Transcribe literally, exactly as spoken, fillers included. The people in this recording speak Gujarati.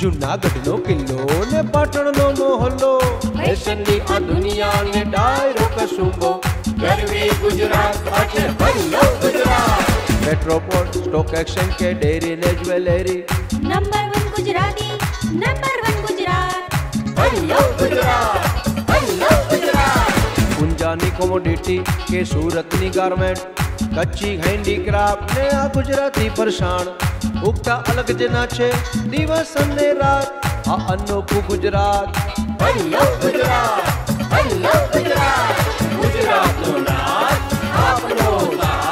જૂનાગઢનો કિલ્લો ને પાટણનો મોહલ્લો, ફેશનની આ દુનિયાને ડાયરો કસુંબો, ગરવી ગુજરાત આજે ભલો ગુજરાત. મેટ્રોપોલ સ્ટોક એક્સચેન્જ કે ડેરી ને jewellery, number one Gujarati, number one Gujarat. ભલો ગુજરાત, ભલો ગુજરાત. ઊંઝાની કોમોડિટી કે સુરતની ગાર્મેન્ટ, કચ્છી હેન્ડીક્રાફ્ટ ને આ ગુજરાતી પરસાણ, ઉગતા અલગ જ ના છે દિવસ અને રાત, આ અનોખું ગુજરાત. ભલો ગુજરાત, ભલો ગુજરાત. ગુજરાતનો નાદ આપણો નાદ.